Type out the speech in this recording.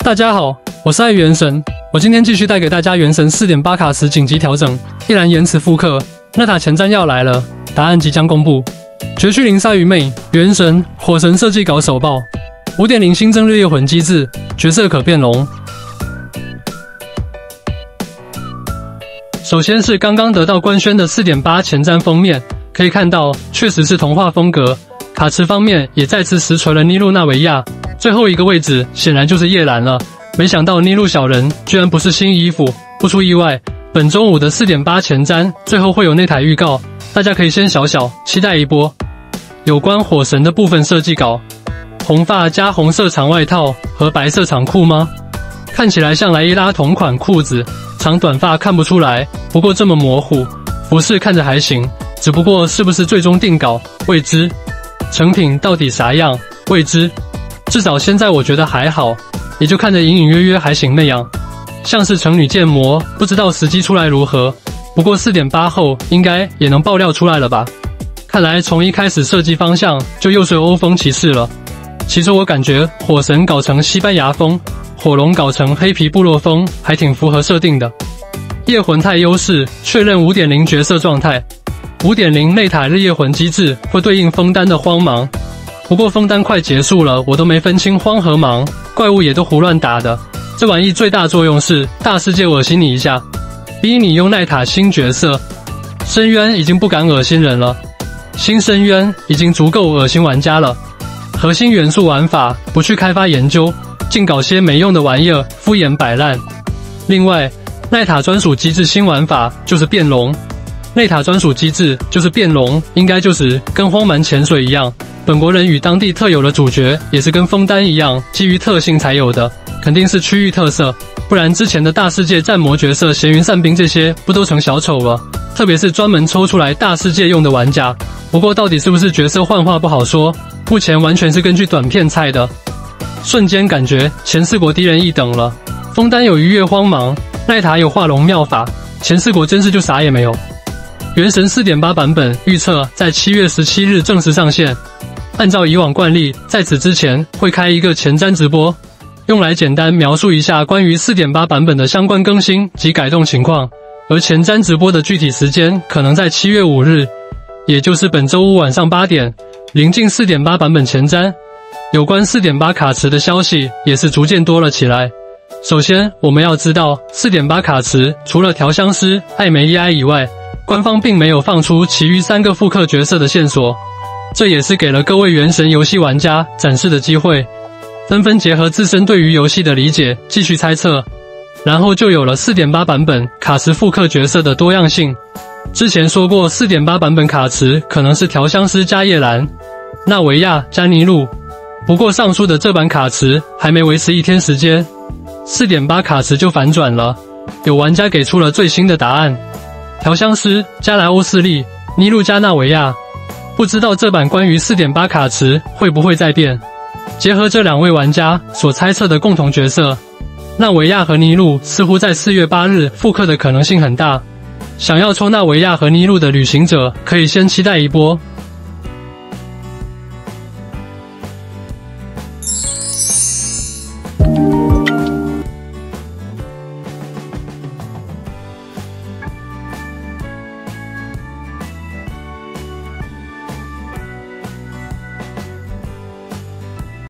大家好，我是爱原神，我今天继续带给大家原神 4.8 卡池紧急调整，依然延迟复刻，那塔前瞻要来了，答案即将公布。绝区零鲨鱼妹，原神火神设计稿首曝 5.0 新增日夜魂机制，角色可变龙。首先是刚刚得到官宣的 4.8 前瞻封面，可以看到确实是童话风格。卡池方面也再次实锤了尼禄纳维亚，最后一个位置显然就是叶兰了。没想到尼禄小人居然不是新衣服，不出意外，本周五的 4.8 前瞻最后会有内台预告，大家可以先小期待一波。有关火神的部分设计稿，红发加红色长外套和白色长裤吗？看起来像莱伊拉同款裤子，长短发看不出来，不过这么模糊，服饰看着还行，只不过是不是最终定稿未知。成品到底啥样未知，至少现在我觉得还好，也就看着隐隐约约还行那样，像是成女建模，不知道时机出来如何，不过 4.8 后应该也能爆料出来了吧。看来从一开始设计方向就又是欧风骑士了。其实我感觉火神搞成西班牙风，火龙搞成黑皮部落风还挺符合设定的。夜魂态优势确认 5.0 角色状态， 5.0 内塔日夜魂机制会对应枫丹的荒芒，不过枫丹快结束了，我都没分清荒和芒，怪物也都胡乱打的。这玩意最大作用是大世界恶心你一下，逼你用奈塔新角色。深渊已经不敢恶心人了，新深渊已经足够恶心玩家了。核心元素玩法不去开发研究，净搞些没用的玩意儿，敷衍摆烂。另外，奈塔专属机制新玩法就是变龙。内塔专属机制就是变龙，应该就是跟荒蛮潜水一样，本国人与当地特有的主角也是跟枫丹一样，基于特性才有的，肯定是区域特色，不然之前的大世界战魔角色闲云散兵这些不都成小丑了？特别是专门抽出来大世界用的玩家，不过到底是不是角色幻化不好说，目前完全是根据短片猜的。瞬间感觉前4国低人一等了，枫丹有逾越荒芒，奈塔有化龙妙法，前4国真是就啥也没有。原神 4.8 版本预测在7月17日正式上线，按照以往惯例，在此之前会开一个前瞻直播，用来简单描述一下关于 4.8 版本的相关更新及改动情况，而前瞻直播的具体时间可能在7月5日，也就是本周五晚上8点，临近 4.8 版本前瞻。有关 4.8 卡池的消息也是逐渐多了起来。首先，我们要知道 4.8 卡池除了调香师、艾梅伊埃以外，官方并没有放出其余3个复刻角色的线索，这也是给了各位原神游戏玩家展示的机会，纷纷结合自身对于游戏的理解继续猜测，然后就有了 4.8 版本卡池复刻角色的多样性。之前说过 4.8 版本卡池可能是调香师加叶兰、纳维亚加尼禄，不过上述的这版卡池还没维持1天时间， 4.8 卡池就反转了，有玩家给出了最新的答案，调香师加莱欧斯利，尼禄加纳维亚，不知道这版关于 4.8 卡池会不会再变。结合这2位玩家所猜测的共同角色，纳维亚和尼禄似乎在4月8日复刻的可能性很大，想要抽纳维亚和尼禄的旅行者可以先期待一波。